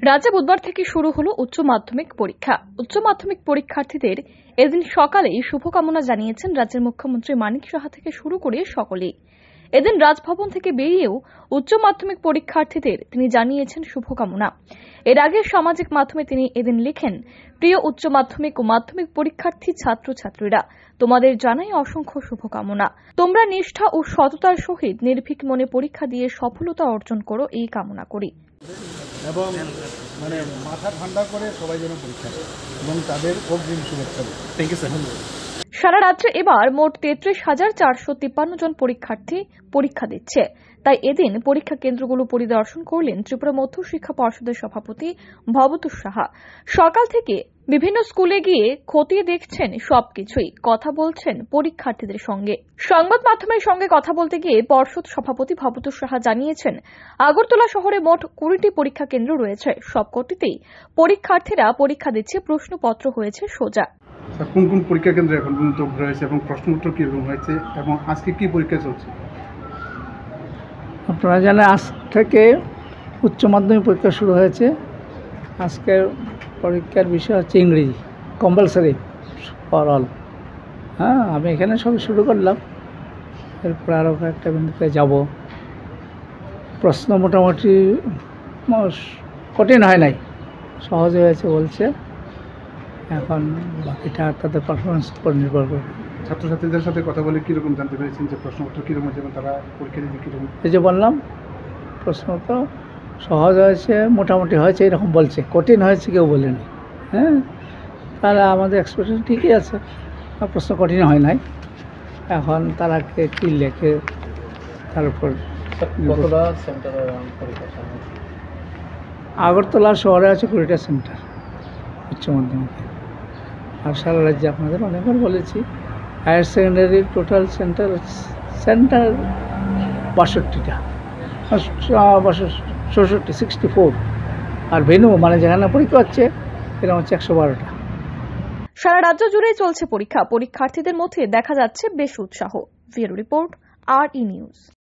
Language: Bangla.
রাজ্যে বুধবার থেকে শুরু হলো উচ্চ মাধ্যমিক পরীক্ষা। উচ্চ মাধ্যমিক পরীক্ষার্থীদের এদিন সকালেই শুভকামনা জানিয়েছেন রাজ্যের মুখ্যমন্ত্রী মানিক সাহা থেকে শুরু করে সকলেই। এদিন রাজভবন থেকে বেরিয়েও উচ্চ মাধ্যমিক পরীক্ষার্থীদের তিনি জানিয়েছেন শুভকামনা। এর আগে সামাজিক মাধ্যমে তিনি এদিন লিখেন, প্রিয় উচ্চ মাধ্যমিক ও মাধ্যমিক পরীক্ষার্থী ছাত্রছাত্রীরা, তোমাদের জানাই অসংখ্য শুভকামনা। তোমরা নিষ্ঠা ও সততার সহিত নির্ভীক মনে পরীক্ষা দিয়ে সফলতা অর্জন করো, এই কামনা করি। এবং মাথা ঠান্ডা করে সবাই যেন পরীক্ষা দেয় এবং তাদের অগ্রিম শুভেচ্ছা। Thank you sir. সারা রাজ্যে এবার মোট 33,453 জন পরীক্ষার্থী পরীক্ষা দিচ্ছে। তাই এদিন পরীক্ষা কেন্দ্রগুলো পরিদর্শন করলেন ত্রিপুরা মধ্য শিক্ষা পর্ষদের সভাপতি ভবতোষ সাহা। সকাল থেকে বিভিন্ন স্কুলে গিয়ে খতিয়ে দেখছেন সবকিছুই, কথা বলছেন পরীক্ষার্থীদের সঙ্গে। সংবাদ মাধ্যমের সঙ্গে কথা বলতে গিয়ে পর্ষদ সভাপতি ভবতোষ সাহা জানিয়েছেন, আগরতলা শহরে মোট 20টি পরীক্ষা কেন্দ্র রয়েছে। সবকটিতেই পরীক্ষার্থীরা পরীক্ষা দিচ্ছে, প্রশ্নপত্র হয়েছে সোজা। কোন কোন পরীক্ষা কেন্দ্রে এখন পর্যন্ত রয়েছে এবং প্রশ্নপত্র কিরকম হয়েছে এবং আজকে কি পরীক্ষা চলছে? আপনারা জানেন আজ থেকে উচ্চ মাধ্যমিক পরীক্ষা শুরু হয়েছে। আজকের পরীক্ষার বিষয় হচ্ছে ইংরেজি, কম্পালসারি ফর অল। আমি এখানে সব শুরু করলাম, এরপর আরও কয়েকটা বিন্দুতে যাব। প্রশ্ন মোটামুটি কঠিন হয় নাই, সহজ হয়েছে বলছে। এখন বাকিটা তাদের পারফরমেন্স উপর নির্ভর করবে। ছাত্রছাত্রীদের সাথে কথা বলে কীরকম জানতে পেরেছেন যে প্রশ্নপত্র কীরকম হয়েছে এবং তারা পরীক্ষা দিতে কীরকম? এই যে বললাম, প্রশ্ন তো সহজ হয়েছে, মোটামুটি হয়েছে এরকম বলছে, কঠিন হয়েছে কেউ বলেনি। তাহলে আমাদের এক্সপেকটেশন ঠিকই আছে, প্রশ্ন কঠিন হয় নাই। এখন তারা কী লেখে তার উপর। আগরতলা শহরে আছে 20টা সেন্টার উচ্চ মাধ্যমিকে, আর সারা রাজ্যে আপনাদের অনেকবার বলেছি হায়ার সেকেন্ডারির টোটাল সেন্টার 62টা, 64, আর ভেনু যেখানে পরীক্ষা হচ্ছে এরকম হচ্ছে 112টা। সারা রাজ্য জুড়েই চলছে পরীক্ষা। পরীক্ষার্থীদের মধ্যে দেখা যাচ্ছে বেশ উৎসাহ। Bureau report, RE news.